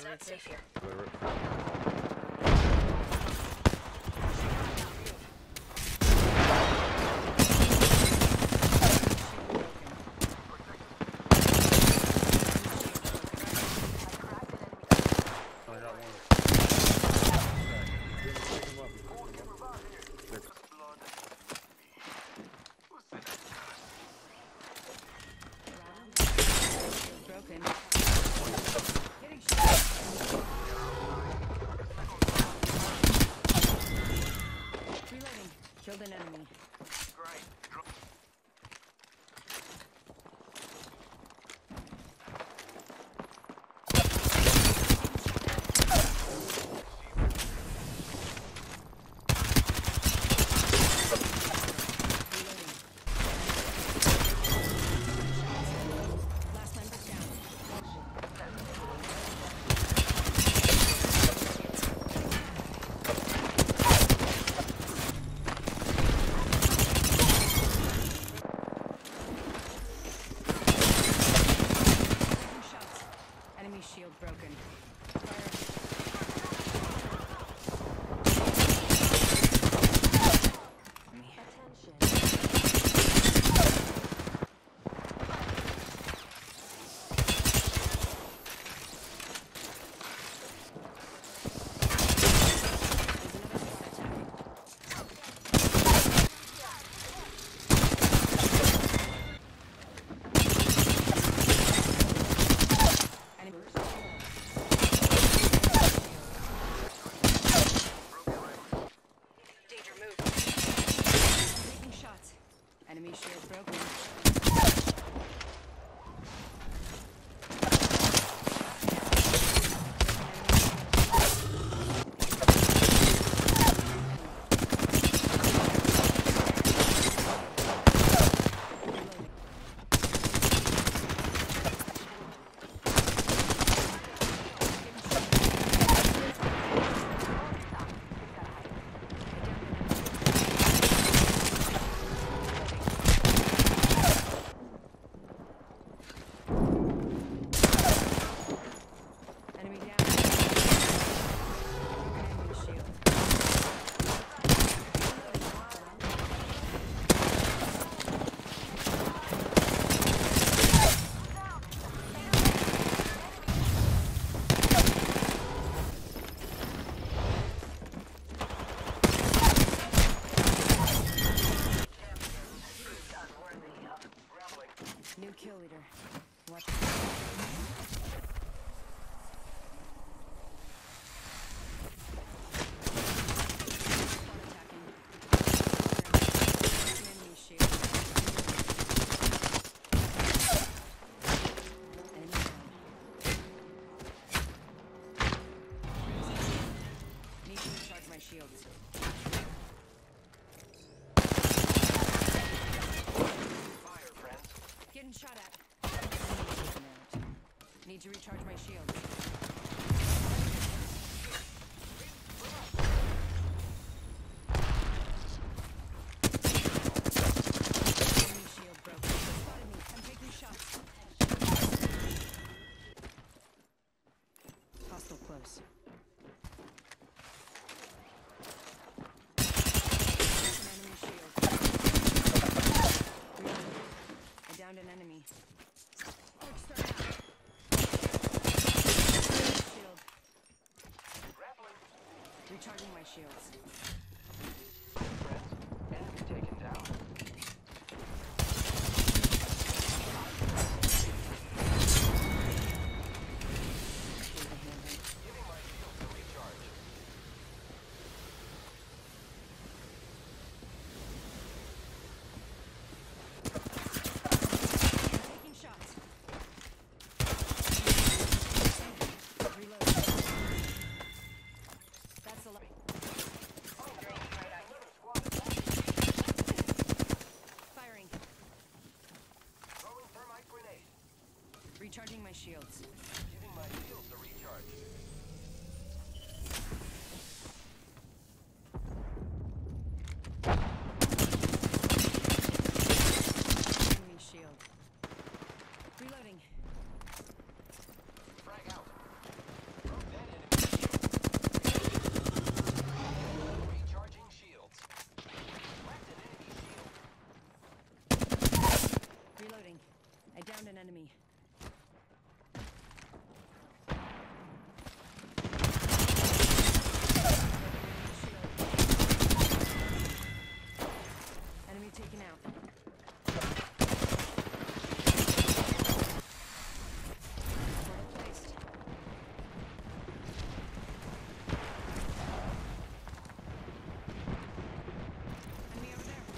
it's safe here. Killed an enemy. Great. Last member down. Shots. Enemy shield broken. Danger move. Taking shots. Enemy shield broken. Enemy down. Enemy shield. New kill leader. What? Enemy shield. Enemy down. Need to recharge my shields. Fire, friends. Getting shot at. Need to recharge my shields. Enemy shield broken. Spotted me. I'm taking shots. Hostile close. An enemy shield. Reloading. I downed an enemy. Shield. Recharging my shields. Friends. Enemy taken down. Giving my shields a recharge. Taking shots. Reload. That's a lot. Firing. Throwing thermite grenade. Recharging my shields. Giving my shields a recharge. Enemy shield. Reloading. Frag out. Broken. enemy. Enemy taken out. Portal placed. Enemy over there.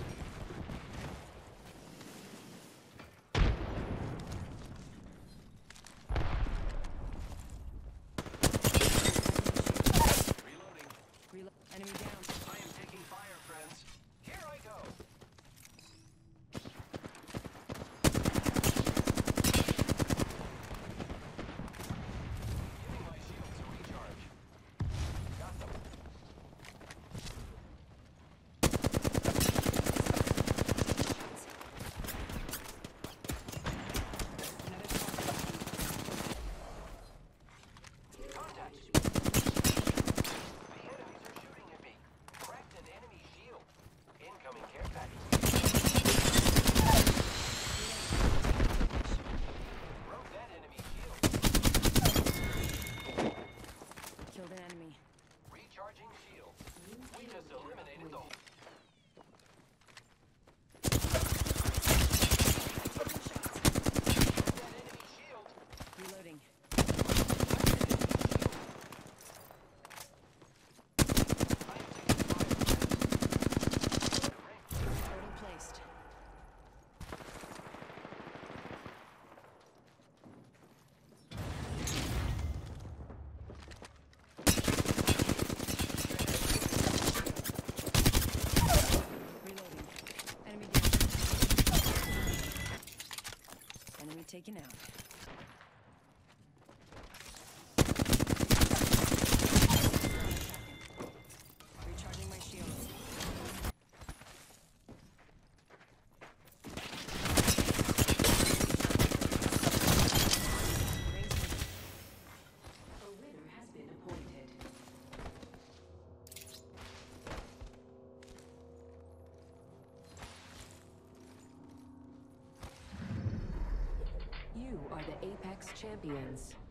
Reloading. Enemy down. I am taking fire, friends. Here I go. Giving my shields a recharge. Got them. Contact. The enemies are shooting at me. Cracked an enemy shield. Incoming care package. Broke that enemy shield. Killed an enemy. Recharging shield. We just eliminated the whole. That enemy shield. Reloading. Portal placed. Reloading. Enemy down. Enemy taken out. Recharging my shields. A winner has been appointed. You are the Apex Champions.